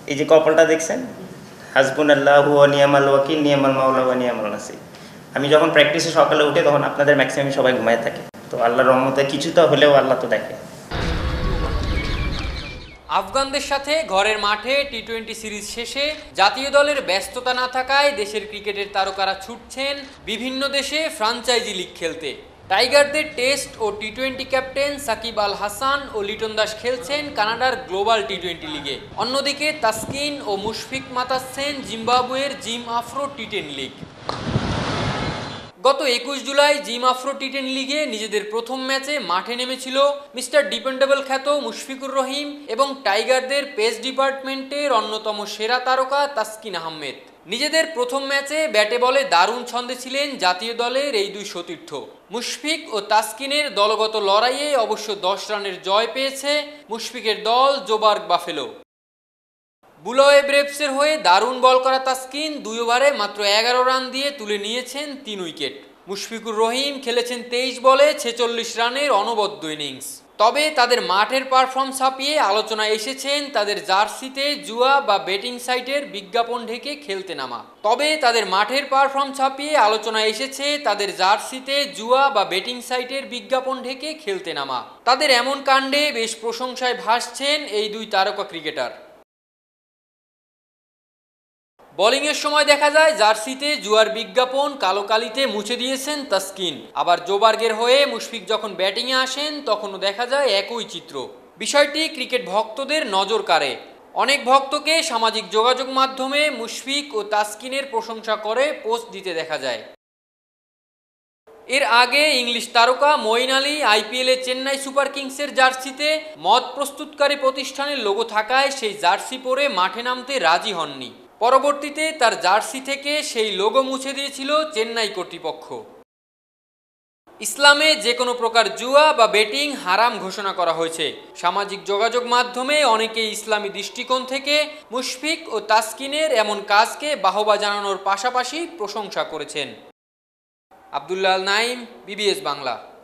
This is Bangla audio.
এই যে কপালটা দেখছেন, হাসবুনাল্লাহু ওয়া নি'মাল ওয়াকিল নি'মাল মাওলা ওয়া নি'মাল নাসির। আমি যখন প্র্যাকটিসে সকালে উঠে তখন আপনাদের ম্যাক্সিমাম সবাই ঘুমায় থাকে, তো আল্লাহর রহমতে কিছুটা হলেও আল্লাহ তো দেখে। আফগানদের সাথে ঘরের মাঠে টি-20 সিরিজ শেষে জাতীয় দলের ব্যস্ততা না থাকায় দেশের ক্রিকেটের তারকারা ছুটছেন বিভিন্ন দেশে ফ্রাঞ্চাইজি লিগ খেলতে। টাইগারদের টেস্ট ও টি-20 ক্যাপ্টেন সাকিব আল হাসান ও লিটন দাস খেলছেন কানাডার গ্লোবাল টি-20 লিগে। অন্যদিকে তাসকিন ও মুশফিক মাতাচ্ছেন জিম্বাবুয়ের জিম আফ্রো টি-10 লিগ। গত 21 জুলাই জিম আফ্রো টি-10 লিগে নিজেদের প্রথম ম্যাচে মাঠে নেমেছিল মিস্টার ডিপেন্ডেবল খ্যাত মুশফিকুর রহিম এবং টাইগারদের পেস ডিপার্টমেন্টের অন্যতম সেরা তারকা তাসকিন আহমেদ। নিজেদের প্রথম ম্যাচে ব্যাটে বলে দারুণ ছন্দে ছিলেন জাতীয় দলের এই দুই সতীর্থ। মুশফিক ও তাসকিনের দলগত লড়াইয়ে অবশ্য 10 রানের জয় পেয়েছে মুশফিকের দল জোবার্গ বাফেলো। বুলওয়ে ব্রেভসের হয়ে দারুণ বল করা তাসকিন 2 ওভারে মাত্র 11 রান দিয়ে তুলে নিয়েছেন 3 উইকেট। মুশফিকুর রহিম খেলেছেন 23 বলে 46 রানের অনবদ্য ইনিংস। তবে তাদের মাঠের পারফর্ম ছাপিয়ে আলোচনায় এসেছেন তাদের জার্সিতে জুয়া বা বেটিং সাইটের বিজ্ঞাপন ঢেকে খেলতে নামা। তাদের এমন কাণ্ডে বেশ প্রশংসায় ভাসছেন এই দুই তারকা ক্রিকেটার। বোলিংয়ের সময় দেখা যায় জার্সিতে জুয়ার বিজ্ঞাপন কালো কালিতে মুছে দিয়েছেন তাসকিন। আবার জোবার্গের হয়ে মুশফিক যখন ব্যাটিংয়ে আসেন তখনও দেখা যায় একই চিত্র। বিষয়টি ক্রিকেট ভক্তদের নজর কাড়ে। অনেক ভক্তকে সামাজিক যোগাযোগ মাধ্যমে মুশফিক ও তাসকিনের প্রশংসা করে পোস্ট দিতে দেখা যায়। এর আগে ইংলিশ তারকা মঈন আলী আইপিএলে চেন্নাই সুপার কিংসের জার্সিতে মদ প্রস্তুতকারী প্রতিষ্ঠানের লোগো থাকায় সেই জার্সি পরে মাঠে নামতে রাজি হননি। পরবর্তীতে তার জার্সি থেকে সেই লোগো মুছে দিয়েছিল চেন্নাই কর্তৃপক্ষ। ইসলামে যে কোনো প্রকার জুয়া বা বেটিং হারাম ঘোষণা করা হয়েছে। সামাজিক যোগাযোগ মাধ্যমে অনেকেই ইসলামী দৃষ্টিকোণ থেকে মুশফিক ও তাসকিনের এমন কাজকে বাহবা জানানোর পাশাপাশি প্রশংসা করেছেন। আব্দুল্লাহ আল নাইম, বিবিএস বাংলা।